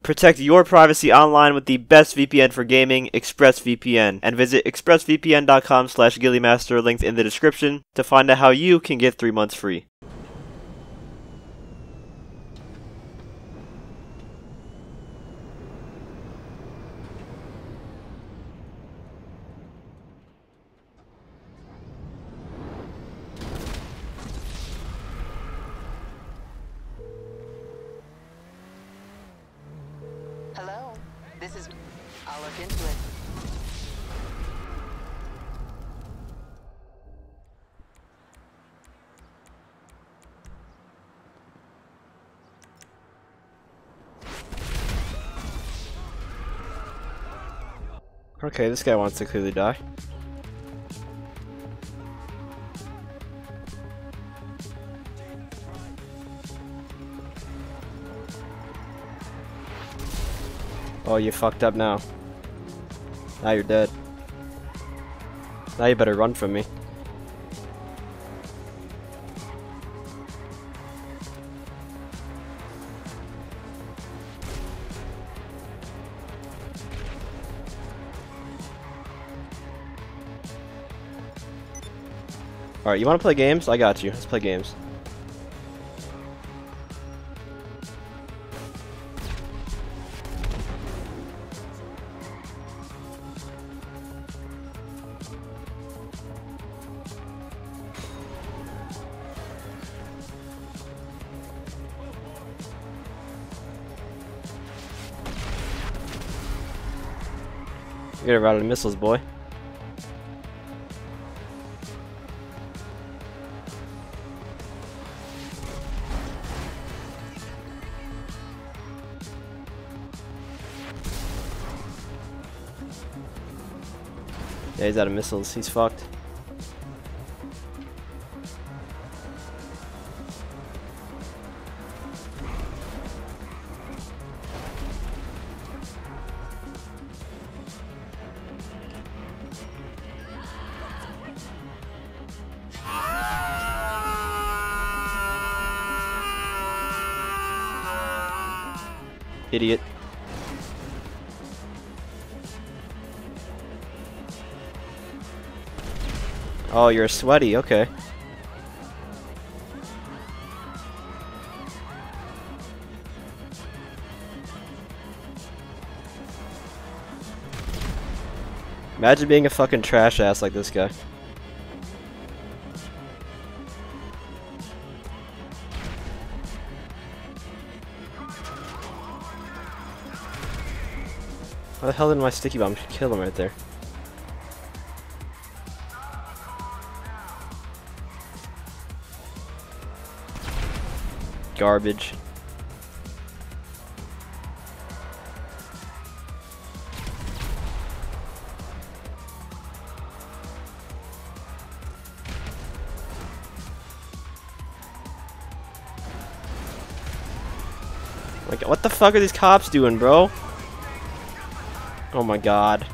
Protect your privacy online with the best VPN for gaming, ExpressVPN. And visit expressvpn.com/GhillieMaster, linked in the description, to find out how you can get 3 months free. Hello, this is... I'll look into it. Okay, this guy wants to clearly die. Oh, you fucked up now. Now you're dead. Now you better run from me. Alright, you wanna play games? I got you. Let's play games. You gotta run out of missiles, boy. Yeah, he's out of missiles. He's fucked. Idiot. Oh, you're sweaty, okay. Imagine being a fucking trash ass like this guy. How the hell did my sticky bomb kill him right there? Garbage. Like, what the fuck are these cops doing, bro? Oh my god.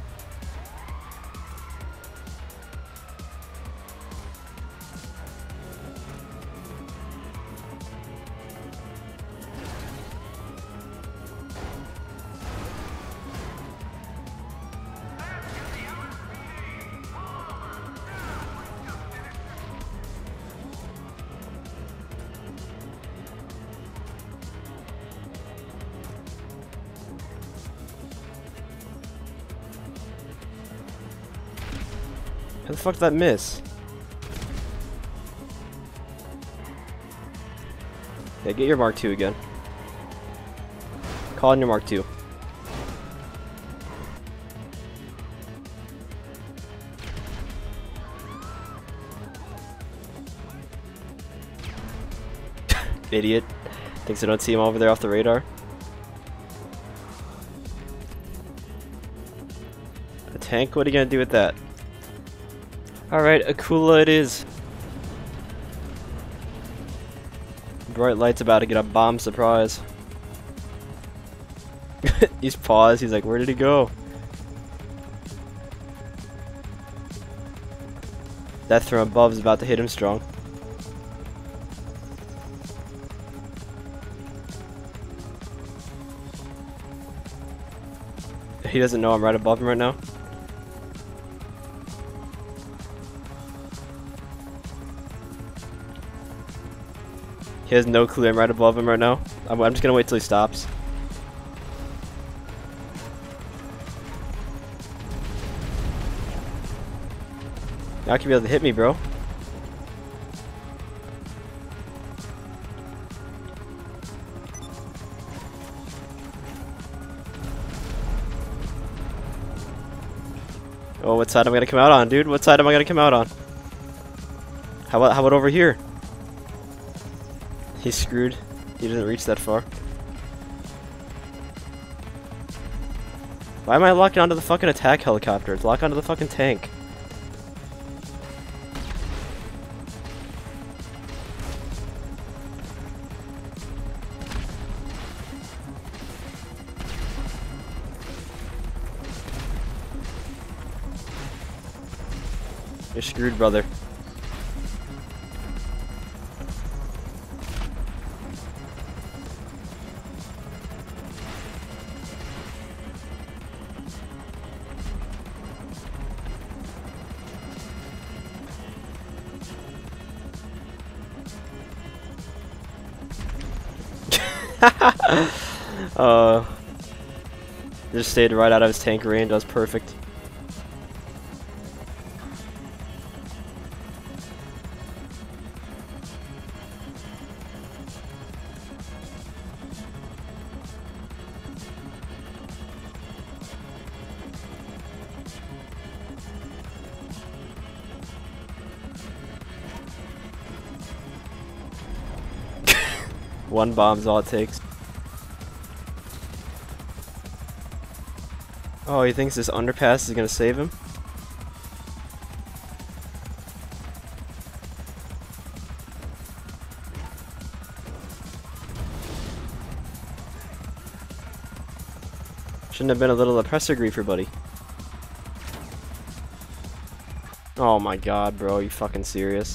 How the fuck did that miss? Yeah, get your Mark II again. Call in your Mark II. Idiot. Thinks I don't see him over there off the radar. A tank? What are you gonna do with that? Alright, Akula it is. Bright light's about to get a bomb surprise. He's paused, he's like, where did he go? Death from above is about to hit him strong. He doesn't know I'm right above him right now. He has no clue I'm right above him right now. I'm just gonna wait till he stops. Now can be able to hit me, bro. Oh, what side am I gonna come out on, dude? What side am I gonna come out on? How about over here? He's screwed. He doesn't reach that far. Why am I locking onto the fucking attack helicopter? It's locked onto the fucking tank. You're screwed, brother. Just stayed right out of his tank range. That was perfect. One bomb's all it takes. Oh, he thinks this underpass is gonna save him? Shouldn't have been a little oppressor griefer, buddy. Oh my god, bro, are you fucking serious?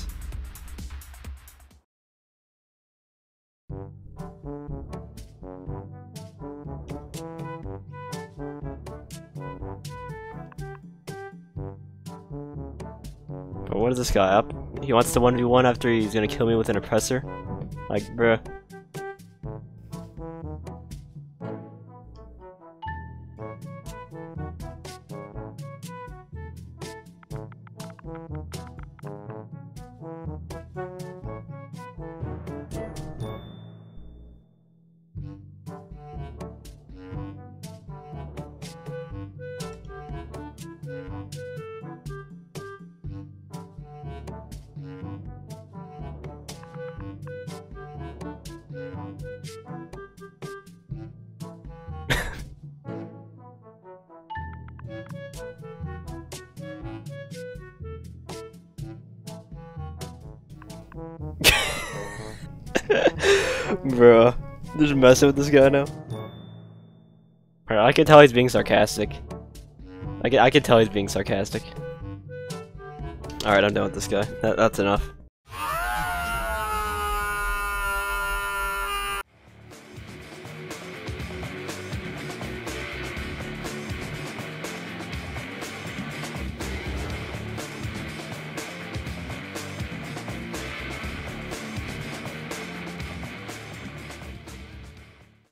But what is this guy up? He wants to 1v1 after he's gonna kill me with an oppressor? Like, bruh. Bro, just messing with this guy now. Alright, I can tell he's being sarcastic. I can tell he's being sarcastic. Alright, I'm done with this guy. That's enough.